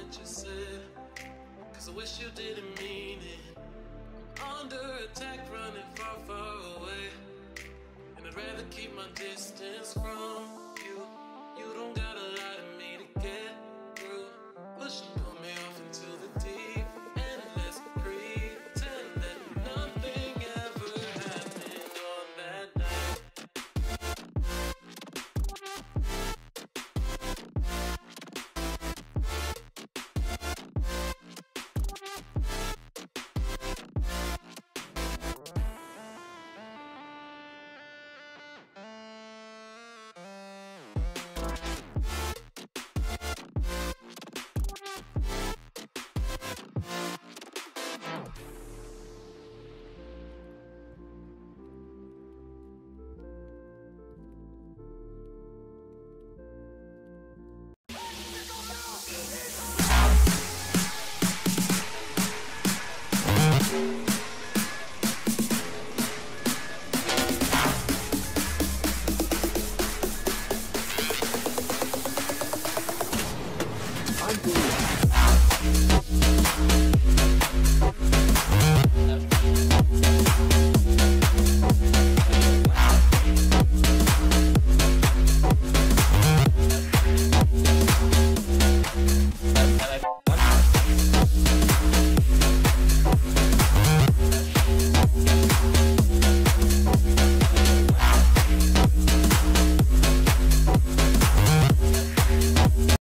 what you said, 'cause I wish you didn't mean it. I'm under attack, running far, far away, and I'd rather keep my distance from you. You don't gotta lie to me to get through. Push and pull me off into the deep and let's pretend that nothing ever happened on that night.